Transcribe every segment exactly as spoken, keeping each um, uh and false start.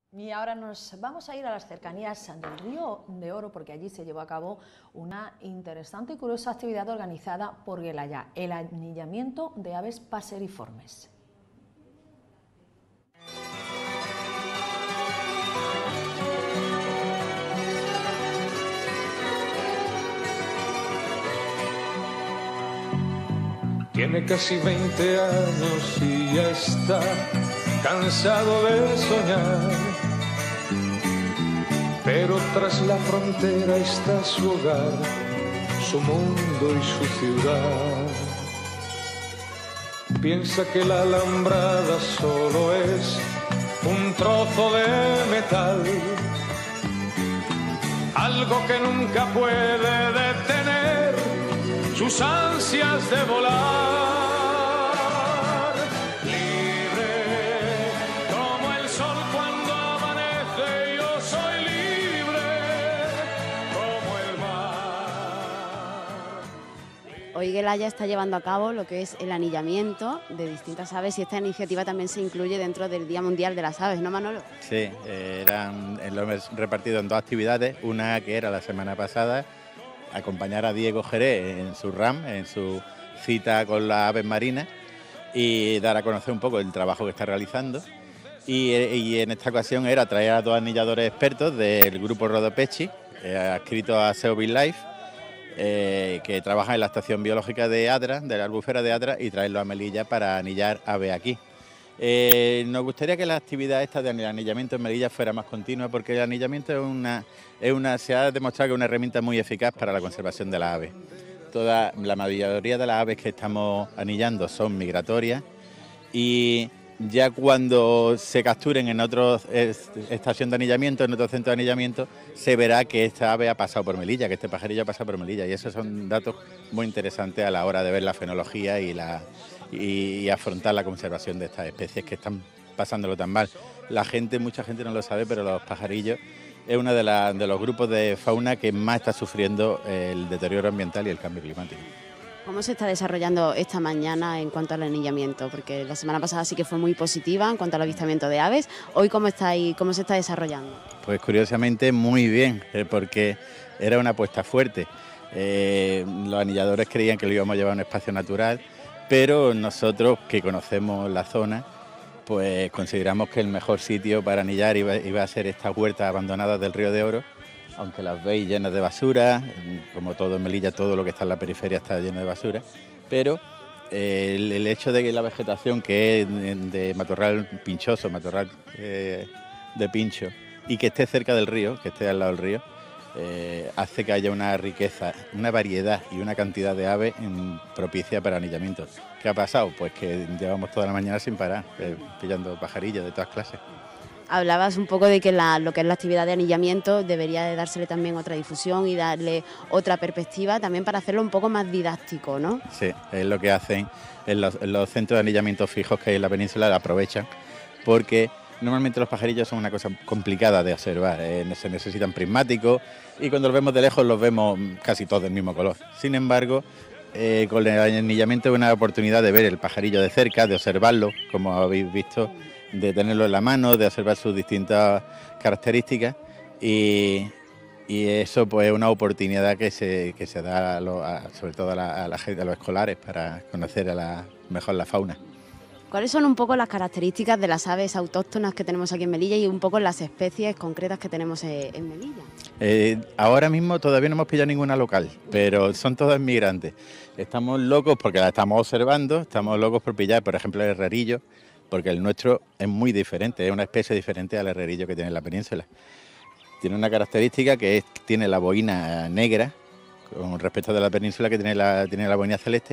Y ahora nos vamos a ir a las cercanías del Río de Oro, porque allí se llevó a cabo una interesante y curiosa actividad organizada por Guelaya, el anillamiento de aves paseriformes. Tiene casi veinte años y ya está cansado de soñar, pero tras la frontera está su hogar, su mundo y su ciudad. Piensa que la alambrada solo es un trozo de metal, algo que nunca puede detener sus ansias de volar, libre como el sol cuando amanece. Yo soy libre como el mar. Hoy Guelaya está llevando a cabo lo que es el anillamiento de distintas aves y esta iniciativa también se incluye dentro del Día Mundial de las Aves, ¿no, Manolo? Sí, eh, eran, lo hemos repartido en dos actividades, una que era la semana pasada, acompañar a Diego Jerez en su RAM, en su cita con las aves marinas y dar a conocer un poco el trabajo que está realizando. Y, y en esta ocasión era traer a dos anilladores expertos del grupo Rodopechi, eh, adscritos a Seovil Life, eh, que trabajan en la estación biológica de Adra, de la albufera de Adra, y traerlos a Melilla para anillar aves aquí. Eh, nos gustaría que la actividad esta de anillamiento en Melilla fuera más continua, porque el anillamiento es una, es una, se ha demostrado que es una herramienta muy eficaz para la conservación de las aves. Toda, la mayoría de las aves que estamos anillando son migratorias y ya cuando se capturen en otra estación de anillamiento, en otro centro de anillamiento, se verá que esta ave ha pasado por Melilla, que este pajarillo ha pasado por Melilla, y esos son datos muy interesantes a la hora de ver la fenología y la y afrontar la conservación de estas especies que están pasándolo tan mal. La gente, mucha gente no lo sabe, pero los pajarillos es uno de, la, de los grupos de fauna que más está sufriendo el deterioro ambiental y el cambio climático. ¿Cómo se está desarrollando esta mañana en cuanto al anillamiento? Porque la semana pasada sí que fue muy positiva en cuanto al avistamiento de aves. ¿Hoy cómo está, ahí, cómo se está desarrollando? Pues curiosamente muy bien, porque era una apuesta fuerte. Eh, los anilladores creían que lo íbamos a llevar a un espacio natural, pero nosotros, que conocemos la zona, pues consideramos que el mejor sitio para anillar iba, iba a ser estas huertas abandonadas del Río de Oro, aunque las veis llenas de basura, como todo en Melilla, todo lo que está en la periferia está lleno de basura, pero eh, el, el hecho de que la vegetación, que es de, de matorral pinchoso, matorral eh, de pincho, y que esté cerca del río, que esté al lado del río, Eh, hace que haya una riqueza, una variedad y una cantidad de aves en, propicia para anillamientos. ¿Qué ha pasado? Pues que llevamos toda la mañana sin parar, eh, pillando pajarillos de todas clases. Hablabas un poco de que la, lo que es la actividad de anillamiento debería de dársele también otra difusión y darle otra perspectiva también para hacerlo un poco más didáctico, ¿no? Sí, es lo que hacen en los, en los centros de anillamiento fijos que hay en la península, la aprovechan, porque normalmente los pajarillos son una cosa complicada de observar, eh, se necesitan prismáticos y cuando los vemos de lejos los vemos casi todos del mismo color. Sin embargo, eh, con el anillamiento es una oportunidad de ver el pajarillo de cerca, de observarlo, como habéis visto, de tenerlo en la mano, de observar sus distintas características y, y eso pues es una oportunidad que se, que se da a lo, a, sobre todo a, la, a, la, a los escolares para conocer a la, mejor la fauna. ¿Cuáles son un poco las características de las aves autóctonas que tenemos aquí en Melilla y un poco las especies concretas que tenemos en Melilla? Eh, ahora mismo todavía no hemos pillado ninguna local, pero son todas migrantes. Estamos locos porque la estamos observando, estamos locos por pillar, por ejemplo, el herrerillo, porque el nuestro es muy diferente, es una especie diferente al herrerillo que tiene en la península. Tiene una característica que es tiene la boina negra, con respecto de la península que tiene la, tiene la boina celeste,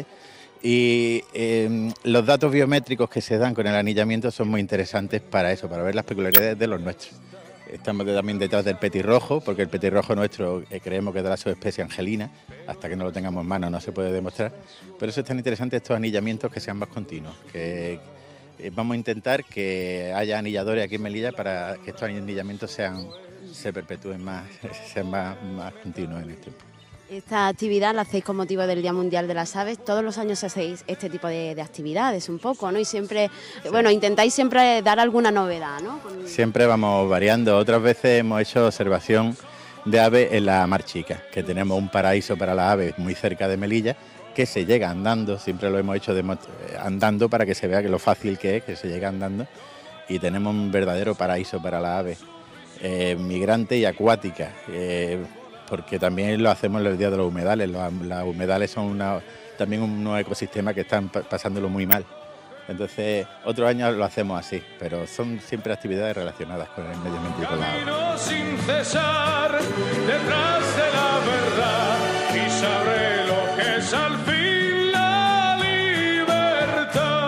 y eh, los datos biométricos que se dan con el anillamiento son muy interesantes para eso, para ver las peculiaridades de los nuestros. Estamos también detrás del petirrojo, porque el petirrojo nuestro eh, creemos que es de la subespecie angelina, hasta que no lo tengamos en mano no se puede demostrar, pero eso es tan interesante, estos anillamientos que sean más continuos, que eh, vamos a intentar que haya anilladores aquí en Melilla para que estos anillamientos sean, se perpetúen más, sean más, más continuos en el tiempo. Esta actividad la hacéis con motivo del Día Mundial de las Aves. Todos los años hacéis este tipo de, de actividades un poco, ¿no? Y siempre, sí. bueno, intentáis siempre dar alguna novedad, ¿no? Con... Siempre vamos variando. Otras veces hemos hecho observación de aves en la Mar Chica, que tenemos un paraíso para las aves muy cerca de Melilla, que se llega andando, siempre lo hemos hecho de, andando para que se vea que lo fácil que es, que se llega andando, y tenemos un verdadero paraíso para las aves, eh, migrantes y acuáticas. Eh, porque también lo hacemos en los días de los humedales. Los, los humedales son una, también unos ecosistemas que están pasándolo muy mal. Entonces, otros años lo hacemos así, pero son siempre actividades relacionadas con el medio ambiente y con la agua. Sin cesar, detrás de la verdad, y sabré lo que es al fin la libertad.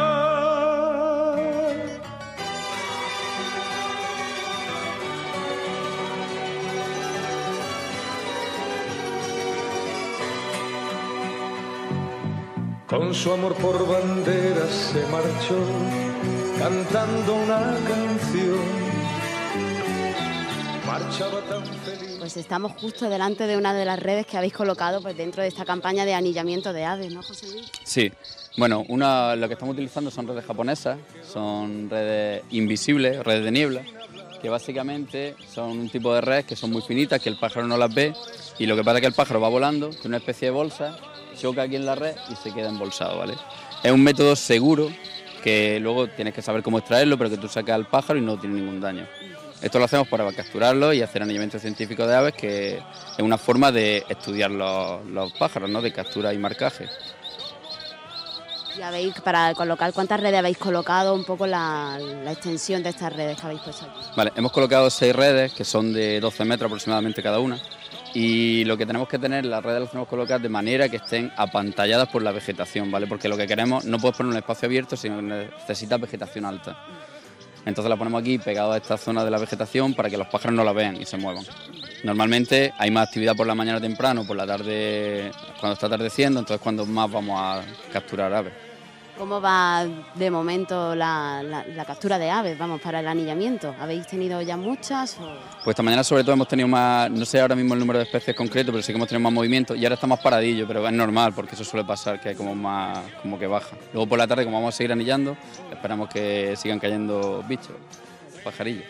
Con su amor por banderas se marchó, cantando una canción. Marchaba tan feliz. Pues estamos justo delante de una de las redes que habéis colocado pues dentro de esta campaña de anillamiento de aves, ¿no, José Luis? Sí, bueno, una, lo que estamos utilizando son redes japonesas, son redes invisibles, redes de niebla, que básicamente son un tipo de redes que son muy finitas, que el pájaro no las ve, y lo que pasa es que el pájaro va volando, tiene una especie de bolsa, choca aquí en la red y se queda embolsado, ¿vale? Es un método seguro que luego tienes que saber cómo extraerlo, pero que tú sacas al pájaro y no tiene ningún daño. Esto lo hacemos para capturarlo y hacer anillamiento científico de aves, que es una forma de estudiar los, los pájaros, ¿no? De captura y marcaje. Y habéis, para colocar, ¿cuántas redes habéis colocado? Un poco la, la extensión de estas redes que habéis puesto aquí. Vale, hemos colocado seis redes, que son de doce metros aproximadamente cada una. Y lo que tenemos que tener, las redes las tenemos que colocar de manera que estén apantalladas por la vegetación, ¿vale? Porque lo que queremos, no puedes poner un espacio abierto, sino que necesitas vegetación alta. Entonces la ponemos aquí pegado a esta zona de la vegetación para que los pájaros no la vean y se muevan. Normalmente hay más actividad por la mañana temprano, por la tarde cuando está atardeciendo, entonces cuando más vamos a capturar aves. ¿Cómo va de momento la, la, la captura de aves, vamos, para el anillamiento? ¿Habéis tenido ya muchas? O... Pues esta mañana sobre todo hemos tenido más, no sé ahora mismo el número de especies concreto, pero sí que hemos tenido más movimiento y ahora está más paradillo, pero es normal porque eso suele pasar, que hay como más, como que baja. Luego por la tarde, como vamos a seguir anillando, esperamos que sigan cayendo bichos, pajarillos.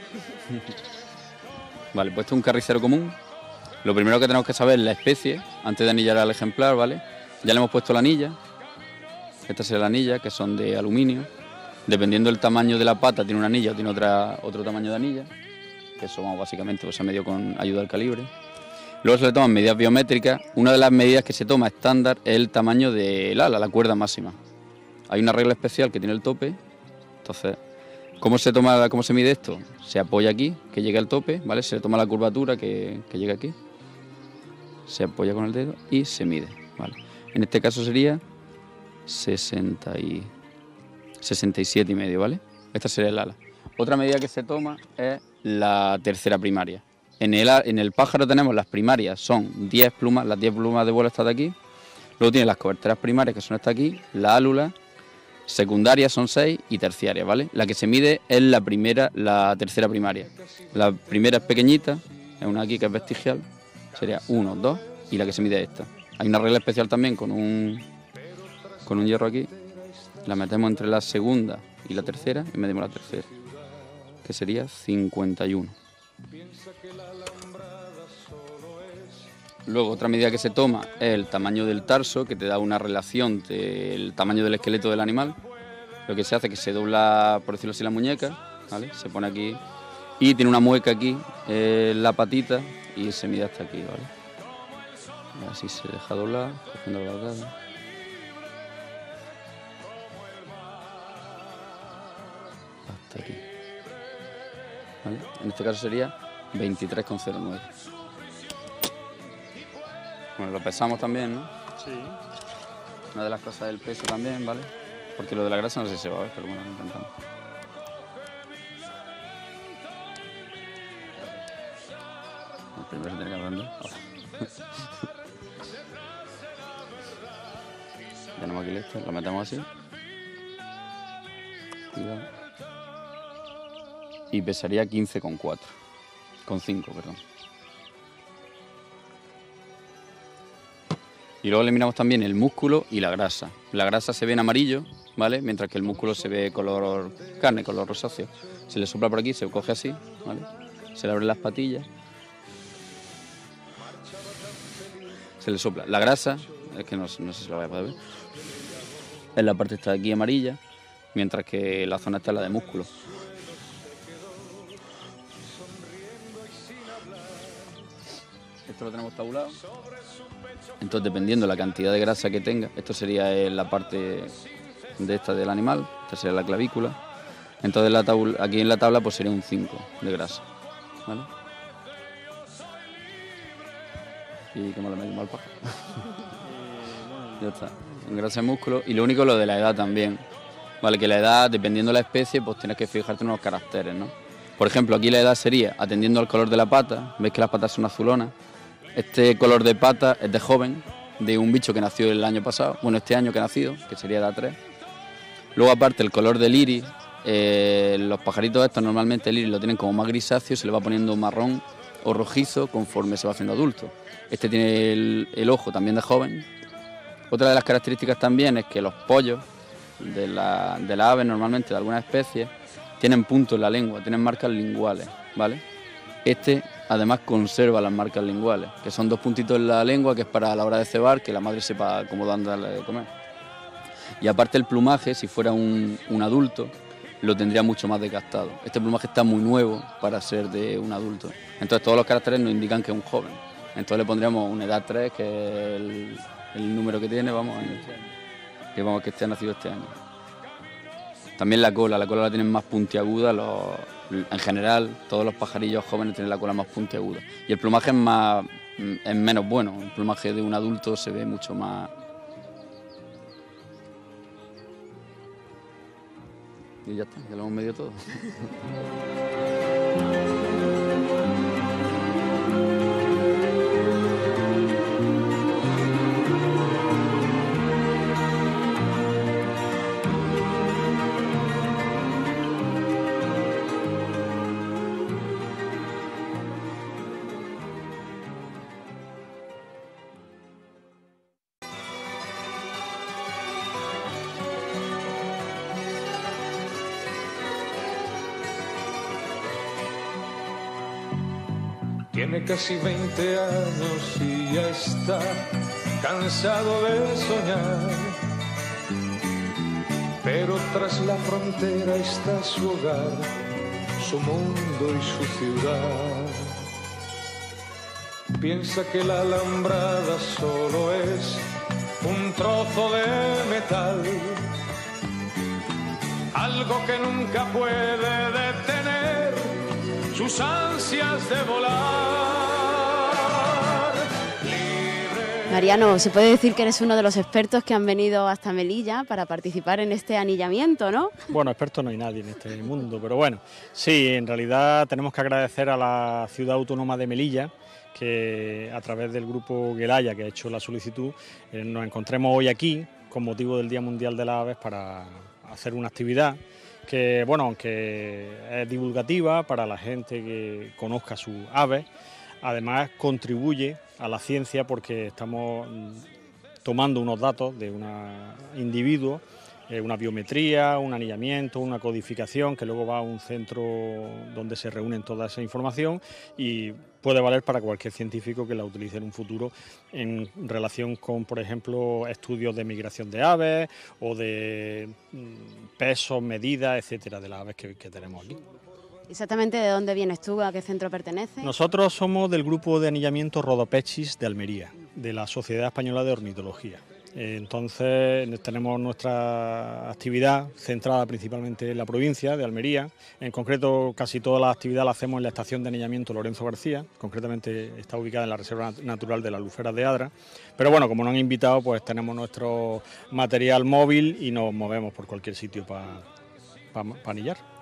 Vale, pues esto es un carricero común. Lo primero que tenemos que saber es la especie, antes de anillar al ejemplar, ¿vale? Ya le hemos puesto la anilla. Esta sería la anilla, que son de aluminio. Dependiendo del tamaño de la pata, tiene una anilla o tiene otra, otro tamaño de anilla, que eso vamos, básicamente pues, se medio con ayuda del calibre. Luego se le toman medidas biométricas. Una de las medidas que se toma estándar es el tamaño del ala, la cuerda máxima. Hay una regla especial que tiene el tope. Entonces, ¿cómo se toma, cómo se mide esto? Se apoya aquí, que llegue al tope, ¿vale? Se le toma la curvatura que, que llega aquí. Se apoya con el dedo y se mide, ¿vale? En este caso sería sesenta y siete y medio, ¿vale? Esta sería el ala. Otra medida que se toma es la tercera primaria. En el, en el pájaro tenemos las primarias, son diez plumas, las diez plumas de vuelo están de aquí. Luego tiene las coberteras primarias, que son estas aquí, la álula, secundarias son seis y terciarias, ¿vale? La que se mide es la primera, la tercera primaria. La primera es pequeñita, es una aquí que es vestigial, sería uno, dos, y la que se mide es esta. Hay una regla especial también con un... con un hierro aquí, la metemos entre la segunda y la tercera y medimos la tercera, que sería cincuenta y uno. Luego otra medida que se toma es el tamaño del tarso, que te da una relación del tamaño del esqueleto del animal. Lo que se hace es que se dobla, por decirlo así, la muñeca, ¿vale? Se pone aquí y tiene una mueca aquí en la patita y se mide hasta aquí, ¿vale? Así se deja doblar, cogiendo la verdad. Hasta aquí, ¿vale? En este caso sería veintitrés coma cero nueve. Bueno, lo pesamos también, ¿no? Sí. Una de las cosas del peso también, ¿vale? Porque lo de la grasa no sé si se va a ver, pero bueno, lo intentamos. El primero se tiene que aprender. Tenemos aquí listo, lo metemos así. Cuidado. Y pesaría quince coma cuatro. Con cinco, perdón. Y luego eliminamos también el músculo y la grasa. La grasa se ve en amarillo, ¿vale? Mientras que el músculo se ve color carne, color rosáceo. Se le sopla por aquí, se coge así, ¿vale? Se le abren las patillas. Se le sopla. La grasa, es que no, no sé si lo vais a poder ver, es la parte esta de aquí amarilla, mientras que la zona esta es la de músculo. Esto lo tenemos tabulado. Entonces, dependiendo de la cantidad de grasa que tenga, esto sería la parte de esta del animal, esta sería la clavícula. Entonces, la tabla, aquí en la tabla pues sería un cinco de grasa, ¿vale? Y que me lo meto mal paja. Ya está. En grasa de músculo. Y lo único lo de la edad también. Vale, que la edad, dependiendo de la especie, pues tienes que fijarte en unos caracteres, ¿no? Por ejemplo, aquí la edad sería, atendiendo al color de la pata, veis que las patas son azulonas. Este color de pata es de joven, de un bicho que nació el año pasado, bueno, este año que ha nacido, que sería edad tres. Luego, aparte, el color del iris, eh, los pajaritos estos normalmente el iris lo tienen como más grisáceo, se le va poniendo marrón o rojizo conforme se va haciendo adulto. Este tiene el, el ojo también de joven. Otra de las características también es que los pollos de la, de la ave, normalmente de algunas especies, tienen puntos en la lengua, tienen marcas linguales, ¿vale? Este además conserva las marcas linguales, que son dos puntitos en la lengua, que es para a la hora de cebar, que la madre sepa cómo darle de comer. Y aparte el plumaje, si fuera un, un adulto, lo tendría mucho más desgastado. Este plumaje está muy nuevo para ser de un adulto. Entonces todos los caracteres nos indican que es un joven. Entonces le pondríamos una edad tres, que es el, el número que tiene, vamos, que vamos que esté nacido este año. También la cola, la cola la tienen más puntiaguda, los, en general todos los pajarillos jóvenes tienen la cola más puntiaguda. Y el plumaje es, más, es menos bueno, el plumaje de un adulto se ve mucho más... Y ya está, ya lo hemos medido todo. Tiene casi veinte años y ya está cansado de soñar. Pero tras la frontera está su hogar, su mundo y su ciudad. Piensa que la alambrada solo es un trozo de metal, algo que nunca puede detener sus ansias de volar. Libre. Mariano, se puede decir que eres uno de los expertos que han venido hasta Melilla para participar en este anillamiento, ¿no? Bueno, experto no hay nadie en este mundo, pero bueno, sí, en realidad tenemos que agradecer a la Ciudad Autónoma de Melilla, que a través del grupo Gelaya, que ha hecho la solicitud, eh, nos encontremos hoy aquí con motivo del Día Mundial de las Aves para hacer una actividad que, bueno, aunque es divulgativa para la gente que conozca sus aves, además contribuye a la ciencia porque estamos tomando unos datos de un individuo, eh, una biometría, un anillamiento, una codificación, que luego va a un centro donde se reúnen toda esa información y puede valer para cualquier científico que la utilice en un futuro en relación con, por ejemplo, estudios de migración de aves o de pesos, medidas, etcétera, de las aves que, que tenemos aquí. Exactamente, ¿de dónde vienes tú? ¿A qué centro perteneces? Nosotros somos del grupo de anillamiento Rodopechis de Almería, de la Sociedad Española de Ornitología. Entonces tenemos nuestra actividad centrada principalmente en la provincia de Almería. En concreto, casi toda la actividad la hacemos en la estación de anillamiento Lorenzo García, concretamente está ubicada en la Reserva Natural de las Luferas de Adra. Pero bueno, como nos han invitado, pues tenemos nuestro material móvil y nos movemos por cualquier sitio para pa, pa anillar.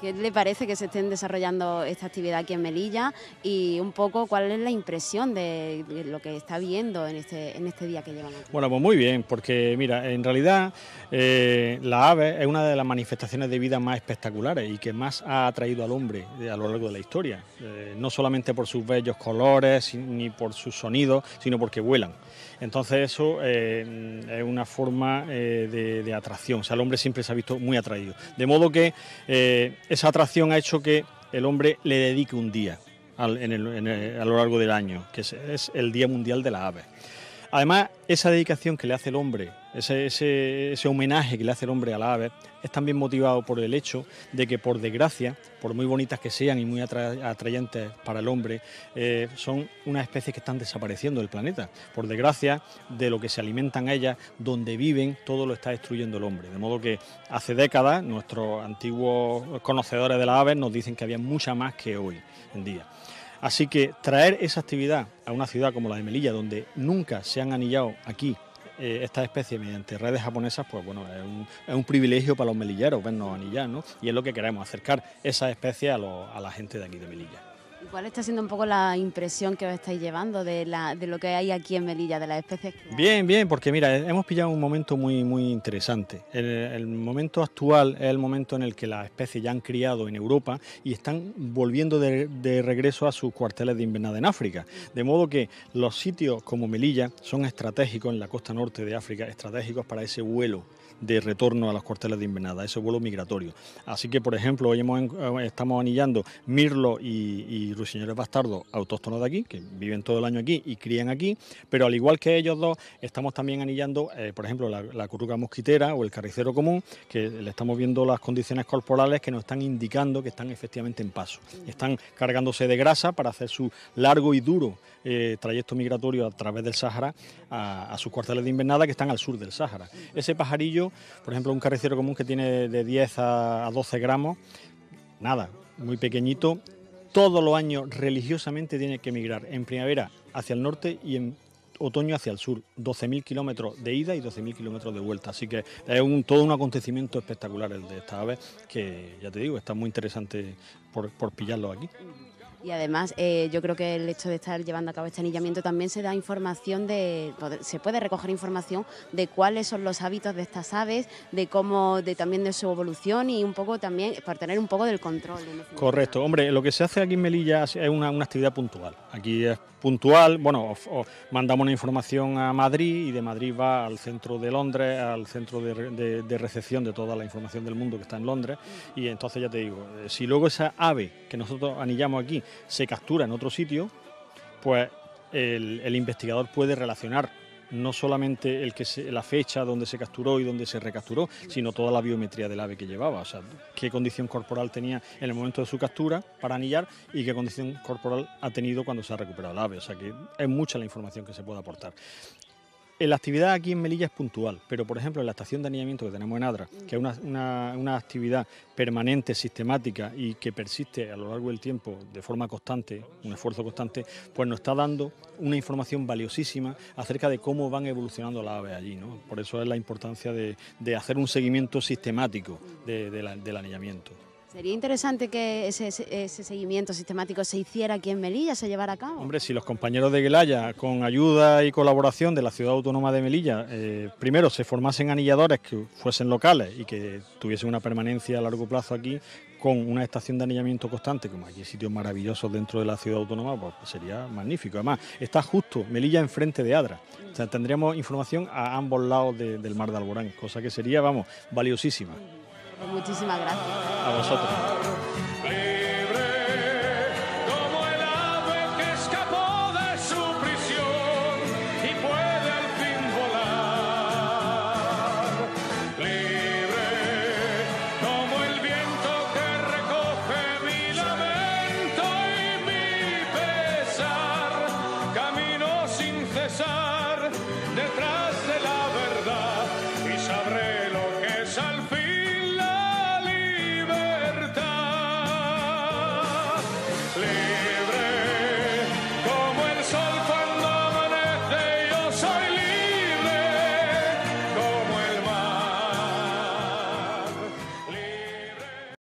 ¿Qué le parece que se estén desarrollando esta actividad aquí en Melilla? Y un poco, ¿cuál es la impresión de, de lo que está viendo en este, en este día que llevan aquí? Bueno, pues muy bien, porque mira, en realidad eh, la ave es una de las manifestaciones de vida más espectaculares y que más ha atraído al hombre a lo largo de la historia. Eh, no solamente por sus bellos colores, ni por sus sonidos, sino porque vuelan. Entonces eso eh, es una forma eh, de, de atracción, o sea, el hombre siempre se ha visto muy atraído. De modo que eh, esa atracción ha hecho que el hombre le dedique un día al, en el, en el, a lo largo del año, que es, es el Día Mundial de las Aves. Además, esa dedicación que le hace el hombre, ese, ese, ese homenaje que le hace el hombre a la ave, es también motivado por el hecho de que, por desgracia, por muy bonitas que sean y muy atra atrayentes para el hombre, eh, son unas especies que están desapareciendo del planeta. Por desgracia, de lo que se alimentan ellas, donde viven, todo lo está destruyendo el hombre. De modo que hace décadas nuestros antiguos conocedores de las aves nos dicen que había mucha más que hoy en día. Así que traer esa actividad a una ciudad como la de Melilla, donde nunca se han anillado aquí eh, estas especies mediante redes japonesas, pues bueno, es un, es un privilegio para los melilleros vernos anillar, ¿no? Y es lo que queremos, acercar esas especies a, lo, a la gente de aquí de Melilla. ¿Cuál está siendo un poco la impresión que os estáis llevando de, la, de lo que hay aquí en Melilla, de las especies que hay? Bien, bien, porque mira, hemos pillado un momento muy, muy interesante. El, el momento actual es el momento en el que las especies ya han criado en Europa y están volviendo de, de regreso a sus cuarteles de invernada en África. De modo que los sitios como Melilla son estratégicos en la costa norte de África, estratégicos para ese vuelo de retorno a los cuarteles de invernada, ese vuelo migratorio. Así que, por ejemplo, hoy hemos, estamos anillando mirlos y, y ruiseñores bastardos autóctonos de aquí, que viven todo el año aquí y crían aquí, pero al igual que ellos dos, estamos también anillando, eh, por ejemplo, la, la curruca mosquitera o el carricero común, que le estamos viendo las condiciones corporales que nos están indicando que están efectivamente en paso. Están cargándose de grasa para hacer su largo y duro eh, trayecto migratorio a través del Sáhara a, a sus cuarteles de invernada que están al sur del Sáhara. Ese pajarillo, por ejemplo, un carricero común que tiene de diez a doce gramos, nada, muy pequeñito, todos los años religiosamente tiene que migrar en primavera hacia el norte y en otoño hacia el sur, doce mil kilómetros de ida y doce mil kilómetros de vuelta, así que es un, todo un acontecimiento espectacular el de estas aves, que ya te digo, está muy interesante por, por pillarlo aquí. Y además, eh, yo creo que el hecho de estar llevando a cabo este anillamiento también se da información de, se puede recoger información de cuáles son los hábitos de estas aves, de cómo, de también de su evolución y un poco también para tener un poco del control. Correcto, hombre, lo que se hace aquí en Melilla es una, una actividad puntual. Aquí es puntual, bueno, o, o mandamos una información a Madrid y de Madrid va al centro de Londres, al centro de, de, de recepción de toda la información del mundo que está en Londres, y entonces ya te digo, si luego esa ave que nosotros anillamos aquí se captura en otro sitio, pues el, el investigador puede relacionar no solamente el que se, la fecha donde se capturó y donde se recapturó, sino toda la biometría del ave que llevaba, o sea, qué condición corporal tenía en el momento de su captura para anillar y qué condición corporal ha tenido cuando se ha recuperado el ave, o sea que es mucha la información que se puede aportar. La actividad aquí en Melilla es puntual, pero por ejemplo en la estación de anillamiento que tenemos en Adra, que es una, una, una actividad permanente, sistemática y que persiste a lo largo del tiempo de forma constante, un esfuerzo constante, pues nos está dando una información valiosísima acerca de cómo van evolucionando las aves allí, ¿no? Por eso es la importancia de, de hacer un seguimiento sistemático de, de la, del anillamiento. Sería interesante que ese, ese seguimiento sistemático se hiciera aquí en Melilla, se llevara a cabo. Hombre, si los compañeros de Guelaya, con ayuda y colaboración de la Ciudad Autónoma de Melilla, eh, primero se formasen anilladores que fuesen locales y que tuviesen una permanencia a largo plazo aquí, con una estación de anillamiento constante, como aquí hay sitios maravillosos dentro de la Ciudad Autónoma, pues sería magnífico. Además, está justo Melilla enfrente de Adra. O sea, tendríamos información a ambos lados de, del mar de Alborán, cosa que sería, vamos, valiosísima. Muchísimas gracias. A vosotros.